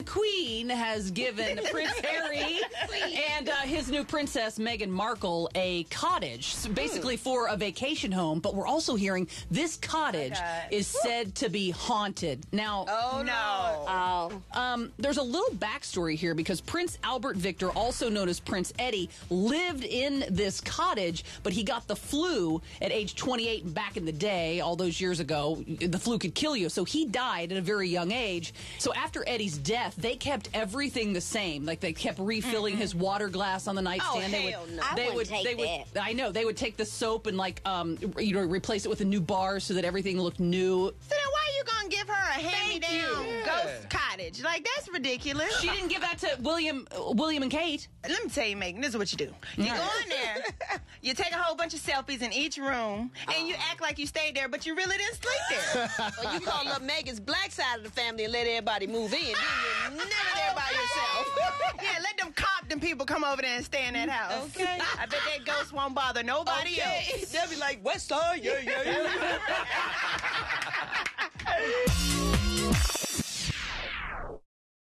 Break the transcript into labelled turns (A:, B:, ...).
A: Queen has given Prince Harry and his new princess, Meghan Markle, a cottage, basically for a vacation home. But we're also hearing this cottage is said to be haunted. Now, there's a little backstory here because Prince Albert Victor, also known as Prince Eddie, lived in this cottage, but he got the flu at age 28 back in the day, all those years ago. The flu could kill you, so he died at a very young age. So after Eddie's death, they kept everything the same. Like, they kept refilling his water glass on the nightstand.
B: They would
A: take the soap and replace it with a new bar so that everything looked new.
C: So then why are you gonna give her a hand-me-down ghost cottage? Like, that's ridiculous.
A: She didn't give that to William and Kate.
C: Let me tell you, Megan, this is what you do. You go in there, you take a whole bunch of selfies in each room, and you act like you stayed there, but you really didn't sleep there.
B: Well, you call up Megan's black side of the family and let everybody move in. You're never there by yourself.
C: Yeah, let them Compton people come over there and stay in that house.
B: Okay.
C: I bet that ghost won't bother nobody else.
B: They'll be like, West Side, yeah.